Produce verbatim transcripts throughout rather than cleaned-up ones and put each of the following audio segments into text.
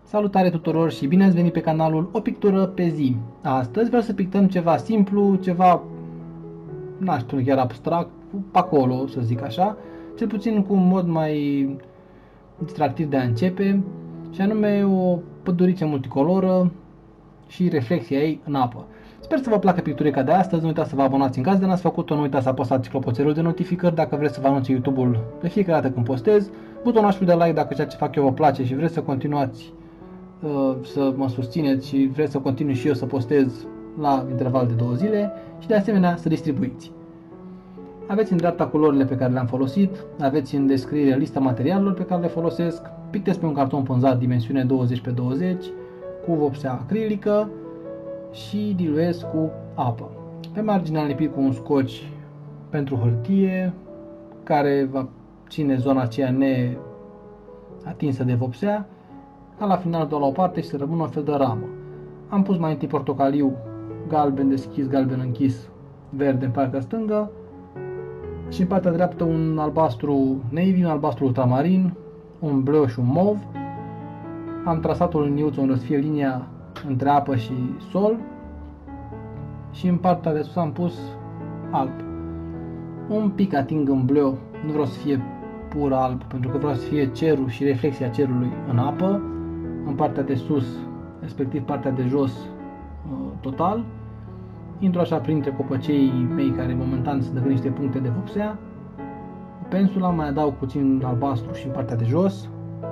Salutare tuturor și bine ați venit pe canalul O Pictură pe zi. Astăzi vreau să pictăm ceva simplu, ceva, n-aș spune chiar abstract, pe acolo, să zic așa, cel puțin cu un mod mai distractiv de a începe, și anume o păduriță multicoloră și reflexia ei în apă. Sper să vă placă picturica de astăzi, nu uitați să vă abonați în caz de n-ați făcut-o, nu uitați să apăsați clopoțelul de notificări dacă vreți să vă anunțe YouTube-ul de fiecare dată când postez, butonul de like dacă ceea ce fac eu vă place și vreți să continuați să mă susțineți și vreți să continui și eu să postez la interval de două zile și de asemenea să distribuiți. Aveți în dreapta culorile pe care le-am folosit, aveți în descriere lista materialelor pe care le folosesc, pictez pe un carton pânzat dimensiune douăzeci pe douăzeci cu vopsea acrilică și diluez cu apă. Pe margine am lipit cu un scoci pentru hârtie care va ține zona aceea neatinsă de vopsea, ca la final doar la o parte și să rămână un fel de ramă. Am pus mai întâi portocaliu, galben deschis, galben închis, verde în partea stângă și în partea dreaptă un albastru navy, un albastru ultramarin, un bleu și un mov. Am trasat o liniuță unde să fie linia între apă și sol și în partea de sus am pus alb. Un pic ating în bleu, nu vreau să fie pur alb, pentru că vreau să fie cerul și reflexia cerului în apă, în partea de sus, respectiv partea de jos, total. Intru așa printre copăcei mei care momentan sunt de niște puncte de vopsea. Cu pensula mai adaug puțin albastru și în partea de jos.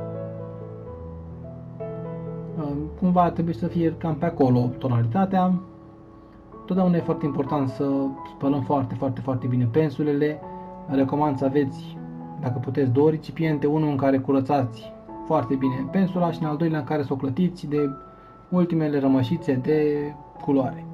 Cumva trebuie să fie cam pe acolo tonalitatea. Totdeauna e foarte important să spălăm foarte, foarte, foarte bine pensulele. Recomand să aveți, dacă puteți, două recipiente, unul în care curățați foarte bine pensula și în al doilea în care să o clătiți de ultimele rămășițe de culoare.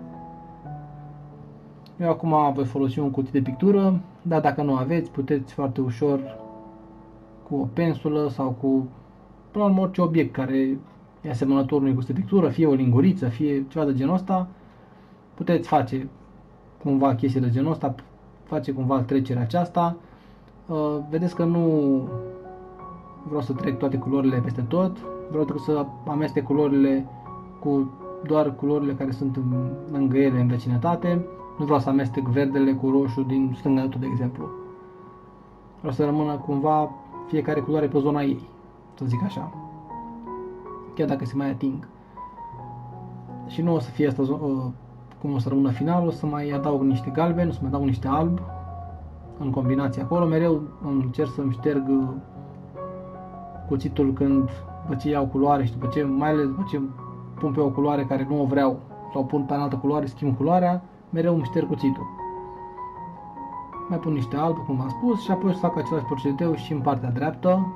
Eu acum voi folosi un cuțit de pictură, dar dacă nu aveți, puteți foarte ușor cu o pensulă sau cu, până la urmă, orice obiect care e asemănător unui cuțit de pictură, fie o linguriță, fie ceva de genul ăsta, puteți face cumva chestii de genul ăsta, face cumva trecerea aceasta. Vedeți că nu vreau să trec toate culorile peste tot, vreau doar să amestec culorile cu doar culorile care sunt lângă ele în vecinătate. Nu vreau să amestec verdele cu roșu din stânga de exemplu. Vreau să rămână cumva fiecare culoare pe zona ei, să zic așa, chiar dacă se mai ating. Și nu o să fie asta cum o să rămână final, o să mai adaug niște galben, o să mai adaug niște alb în combinație acolo. Mereu încerc să-mi șterg cuțitul când după ce iau culoare și după ce, mai ales după ce pun pe o culoare care nu o vreau sau pun pe altă culoare, schimb culoarea, mereu îmi șterg cuțitul. Mai pun niște alb, cum v-am spus, și apoi o să fac același procedeu și în partea dreaptă,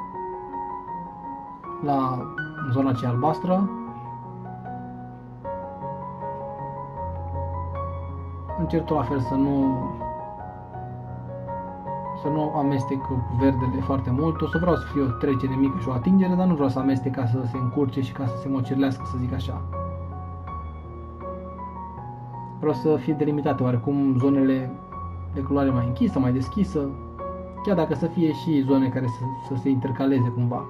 la zona aceea albastră. Încerc tot la fel să nu să nu amestec verdele foarte mult. O să vreau să fie o trecere mică și o atingere, dar nu vreau să amestec ca să se încurce și ca să se mocirlească, să zic așa. Vreau să fie delimitate oarecum zonele de culoare mai închisă, mai deschisă, chiar dacă să fie și zone care să, să se intercaleze cumva.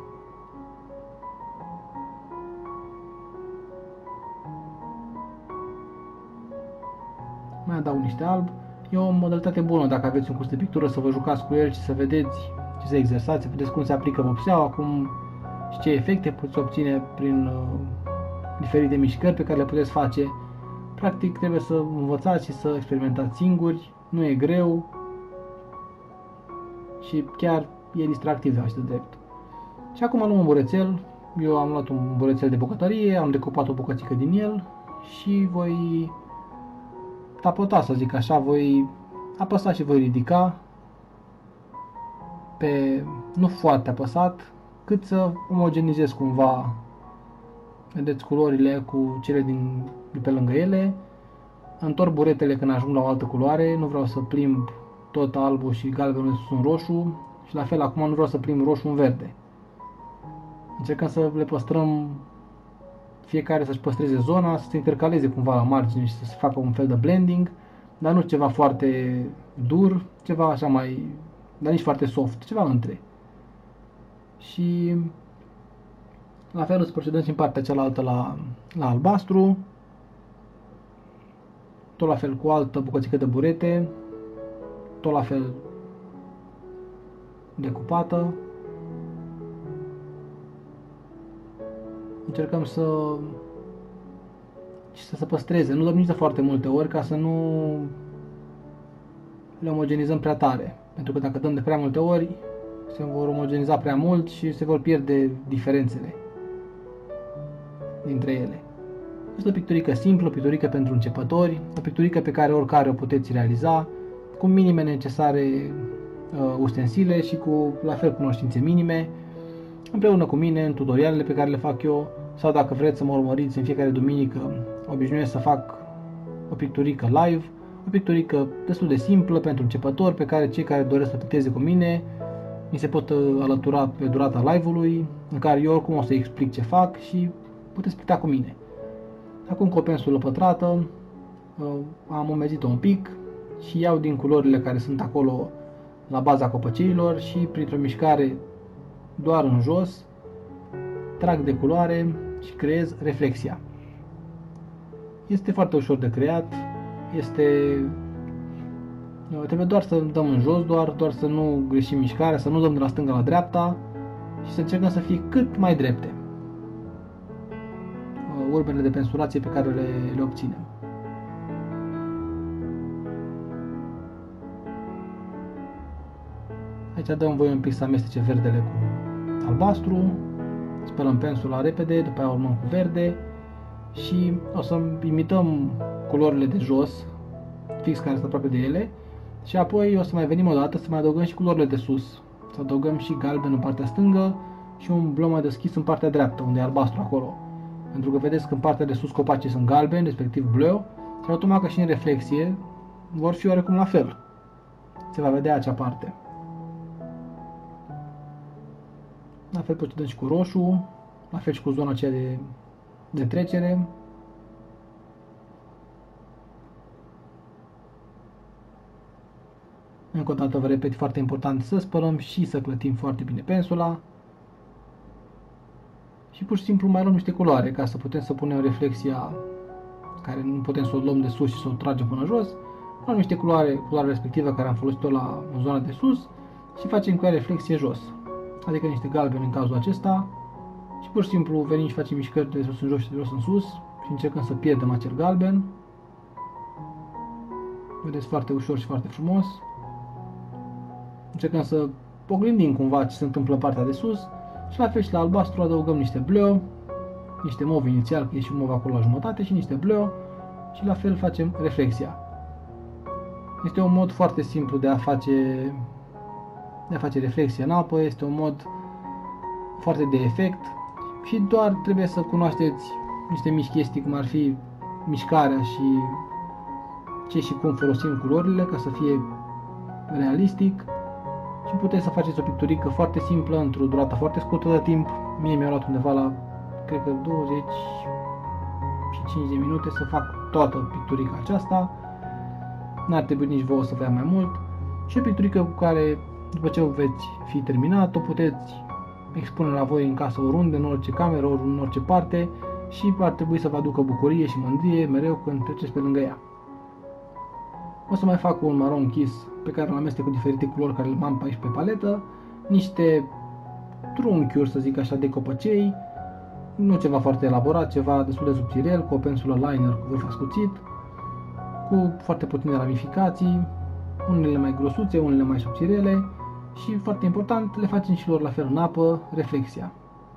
Mai adaug niște alb. E o modalitate bună dacă aveți un curs de pictură să vă jucați cu el și să vedeți și să exersați, să vedeți cum se aplică vopseaua, cum și ce efecte puteți obține prin uh, diferite mișcări pe care le puteți face. Practic trebuie să învățați și să experimentați singuri, nu e greu și chiar e distractiv de așa drept. Și acum luăm un burețel. Eu am luat un burețel de bucătărie, am decupat o bucățică din el și voi tapota, să zic așa, voi apăsa și voi ridica pe, nu foarte apăsat, cât să omogenizez cumva, vedeți, culorile cu cele din, de pe lângă ele. Întorc buretele când ajung la o altă culoare, nu vreau să plimb tot albul și galbenul sus în roșu și la fel acum nu vreau să plimb roșu în verde. Încercăm să le păstrăm, fiecare să-și păstreze zona, să se intercaleze cumva la margine și să se facă un fel de blending, dar nu ceva foarte dur, ceva așa mai, dar nici foarte soft, ceva între. Și La fel să procedăm și în partea cealaltă la, la albastru. Tot la fel cu altă bucățică de burete. Tot la fel decupată. Încercăm să și să se păstreze. Nu dăm nici de foarte multe ori ca să nu le omogenizăm prea tare. Pentru că dacă dăm de prea multe ori, se vor omogeniza prea mult și se vor pierde diferențele dintre ele. Este o picturică simplă, o picturică pentru începători, o picturică pe care oricare o puteți realiza, cu minime necesare uh, ustensile și cu, la fel, cunoștințe minime, împreună cu mine, în tutorialele pe care le fac eu, sau dacă vreți să mă urmăriți în fiecare duminică, obișnuiesc să fac o picturică live, o picturică destul de simplă pentru începători, pe care cei care doresc să picteze cu mine mi se pot alătura pe durata live-ului, în care eu oricum o să explic ce fac și puteți picta cu mine. Acum cu o pensulă pătrată am umezit-o un pic și iau din culorile care sunt acolo la baza copăceilor și printr-o mișcare doar în jos trag de culoare și creez reflexia. Este foarte ușor de creat, este trebuie doar să dăm în jos, doar, doar să nu greșim mișcarea, să nu dăm de la stânga la dreapta și să încercăm să fie cât mai drepte urbele de pensulație pe care le, le obținem. Aici dăm voie un pic să amestece verdele cu albastru, spălăm pensula repede, după aia urmăm cu verde și o să imităm culorile de jos, fix care sunt aproape de ele, și apoi o să mai venim o dată să mai adăugăm și culorile de sus. Să adăugăm și galben în partea stângă și un bleu mai deschis în partea dreaptă, unde e albastru acolo. Pentru că vedeți că în partea de sus copacii sunt galbeni, respectiv bleu, și automat că și în reflexie vor fi oarecum la fel. Se va vedea acea parte. La fel procedăm și cu roșu, la fel și cu zona aceea de, de trecere. Încă o dată vă repet, foarte important să spălăm și să clătim foarte bine pensula. Și pur și simplu mai luăm niște culoare ca să putem să punem reflexia care nu putem să o luăm de sus și să o tragem până jos. Luăm niște culoare, culoarea respectivă care am folosit-o la în zona de sus și facem cu ea reflexie jos. Adică niște galbeni în cazul acesta și pur și simplu venim și facem mișcări de sus în jos și de jos în sus și încercăm să pierdem acel galben. Vedeți, foarte ușor și foarte frumos. Încercăm să oglindim cumva ce se întâmplă în partea de sus și la fel și la albastru adăugăm niște bleu, niște mov inițial, că e și mov acolo la jumătate, și niște bleu și la fel facem reflexia. Este un mod foarte simplu de a face, de a face reflexie în apă, este un mod foarte de efect și doar trebuie să cunoașteți niște mici chestii cum ar fi mișcarea și ce și cum folosim culorile ca să fie realistic. Și puteți să faceți o picturică foarte simplă, într-o durată foarte scurtă de timp. Mie mi-a luat undeva la, cred că douăzeci și cinci de minute să fac toată picturica aceasta. N-ar trebui nici vouă să vă ia mai mult. Și o picturică cu care, după ce o veți fi terminat, o puteți expune la voi în casă oriunde, în orice cameră, ori în orice parte și ar trebui să vă aducă bucurie și mândrie mereu când treceți pe lângă ea. O să mai fac un maron închis pe care îl amestec cu diferite culori care le am aici pe paletă, niște trunchiuri, să zic așa, de copăcei, nu ceva foarte elaborat, ceva destul de subțirel, cu o pensulă liner cu vârf ascuțit, cu foarte puține ramificații, unele mai grosuțe, unele mai subțirele și, foarte important, le facem și lor la fel în apă, reflexia.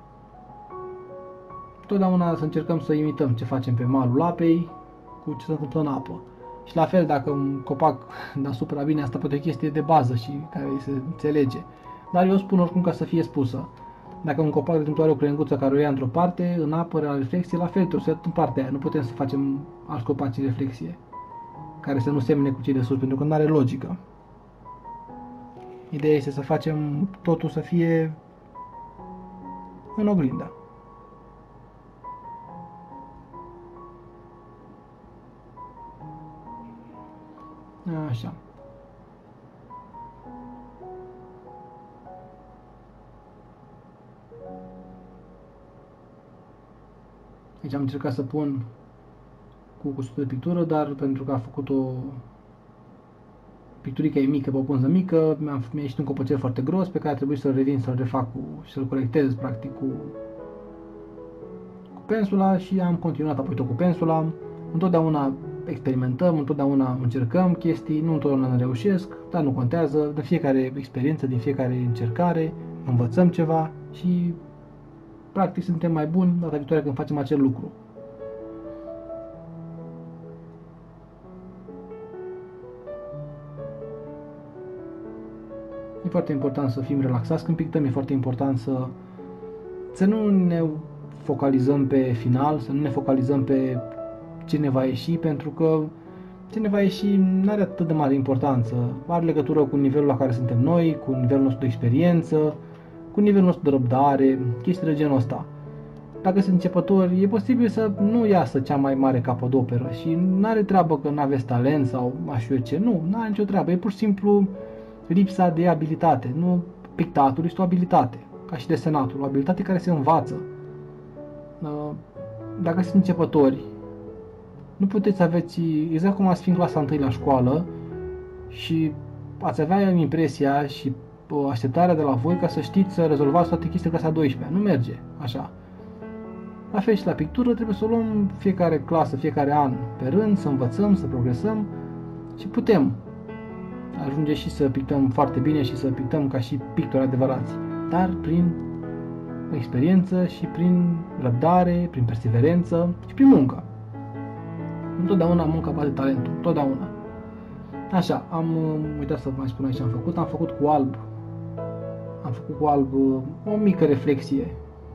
Totdeauna să încercăm să imităm ce facem pe malul apei cu ce se întâmplă în apă. Și la fel, dacă un copac deasupra, bine, asta poate o chestie de bază și care se înțelege. Dar eu spun oricum ca să fie spusă. Dacă un copac, de exemplu, are o crenguță care o ia într-o parte, în apă, la reflexie, la fel, trebuie să în partea aia. Nu putem să facem alți copaci în reflexie, care să nu semne cu cei de sus, pentru că nu are logică. Ideea este să facem totul să fie în oglindă. Așa. Deci am încercat să pun cu cusutul de pictură, dar pentru că a făcut o picturică e mică pe o pânză mică, mi-a ieșit un copăcel foarte gros pe care a trebuit să-l revin, să-l refac cu, și să-l corectez practic cu, cu pensula și am continuat apoi tot cu pensula. Întotdeauna experimentăm, întotdeauna încercăm chestii, nu întotdeauna ne reușesc, dar nu contează, de fiecare experiență, din fiecare încercare, învățăm ceva și practic suntem mai buni data viitoare când facem acel lucru. E foarte important să fim relaxați când pictăm, e foarte important să, să nu ne focalizăm pe final, să nu ne focalizăm pe ce ne va ieși, pentru că ce ne va ieși nu are atât de mare importanță. Are legătură cu nivelul la care suntem noi, cu nivelul nostru de experiență, cu nivelul nostru de răbdare, chestii de genul ăsta. Dacă sunt începători, e posibil să nu iasă cea mai mare capodoperă și nu are treabă că nu aveți talent sau mai știu eu ce, nu, nu are nicio treabă, e pur și simplu lipsa de abilitate. Nu, pictatul este o abilitate, ca și desenatul, o abilitate care se învață. Dacă sunt începători, nu puteți să aveți, exact cum ați fi în clasa întâi la școală și ați avea impresia și așteptarea de la voi ca să știți să rezolvați toate chestiile clasa a douăsprezecea. Nu merge așa. La fel și la pictură, trebuie să o luăm fiecare clasă, fiecare an pe rând, să învățăm, să progresăm și putem ajunge și să pictăm foarte bine și să pictăm ca și pictori adevărați, dar prin experiență și prin răbdare, prin perseverență și prin muncă. Întotdeauna munca bate talentul, întotdeauna. Așa, am uitat să mai spun aici ce am făcut, am făcut cu alb, am făcut cu alb o mică reflexie,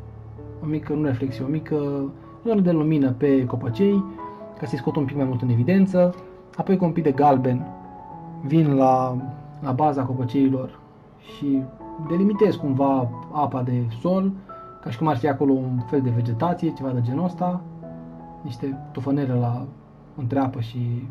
o mică, nu reflexie, o mică zonă de lumină pe copăcei, ca să-i scot un pic mai mult în evidență, apoi cu un pic de galben vin la, la baza copăceilor și delimitez cumva apa de sol, ca și cum ar fi acolo un fel de vegetație, ceva de genul ăsta, niște tufănele la între apă și,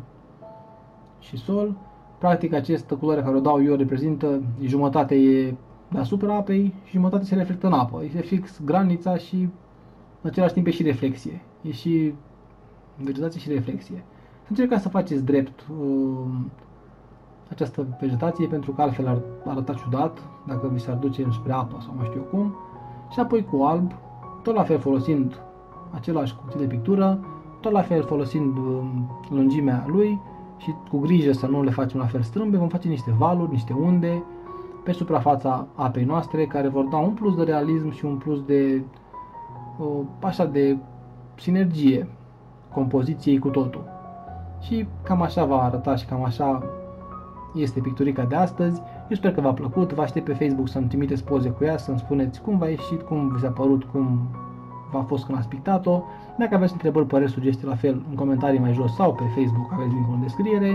și sol. Practic această culoare care o dau eu reprezintă, jumătate e deasupra apei și jumătate se reflectă în apă. Este fix granița și în același timp e și reflexie. E și vegetație și reflexie. Încercați să faceți drept uh, această vegetație, pentru că altfel ar arăta ciudat dacă vi s-ar duce spre apă sau mai știu eu cum. Și apoi cu alb, tot la fel folosind același cuțit de pictură, tot la fel folosind uh, lungimea lui și cu grijă să nu le facem la fel strâmbe, vom face niște valuri, niște unde pe suprafața apei noastre, care vor da un plus de realism și un plus de uh, așa de sinergie compoziției cu totul. Și cam așa va arăta și cam așa este picturica de astăzi. Eu sper că v-a plăcut, vă aștept pe Facebook să-mi trimiteți poze cu ea, să-mi spuneți cum v-a ieșit, cum vi s-a părut, cum v-a fost când ați pictat-o. Dacă aveți întrebări, păreri, sugestii, la fel în comentarii mai jos sau pe Facebook, aveți linkul în descriere.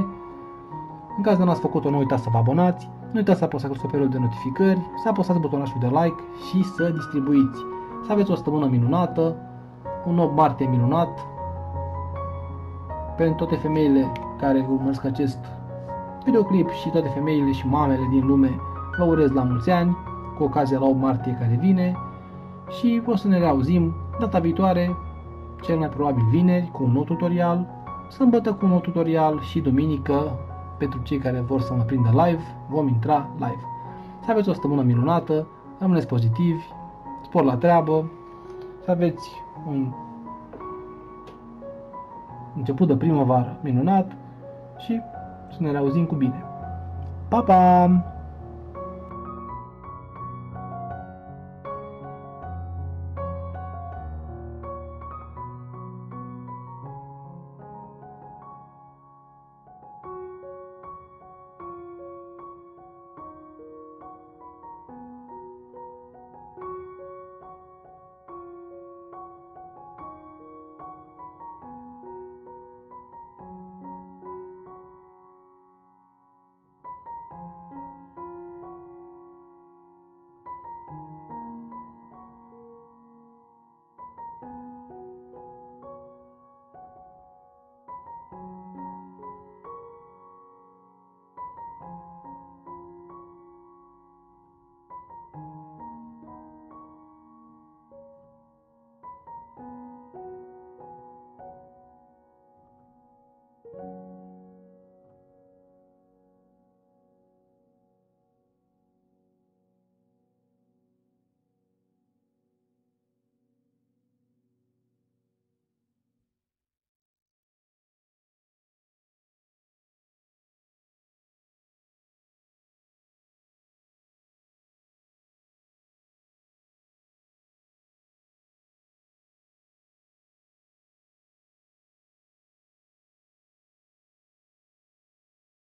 În caz de n-ați făcut-o, nu uitați să vă abonați, nu uitați să apăsați clopoțelul de notificări, să apăsați butonul de like și să distribuiți. Să aveți o săptămână minunată, un opt martie minunat. Pentru toate femeile care urmăresc acest videoclip și toate femeile și mamele din lume, vă urez la mulți ani, cu ocazia la opt martie care vine, și o să ne reauzim data viitoare, cel mai probabil vineri, cu un nou tutorial, sâmbătă cu un nou tutorial și duminică, pentru cei care vor să mă prindă live, vom intra live. Să aveți o săptămână minunată, rămâneți pozitivi, spor la treabă, să aveți un început de primăvară minunat și să ne reauzim cu bine. Pa, pa!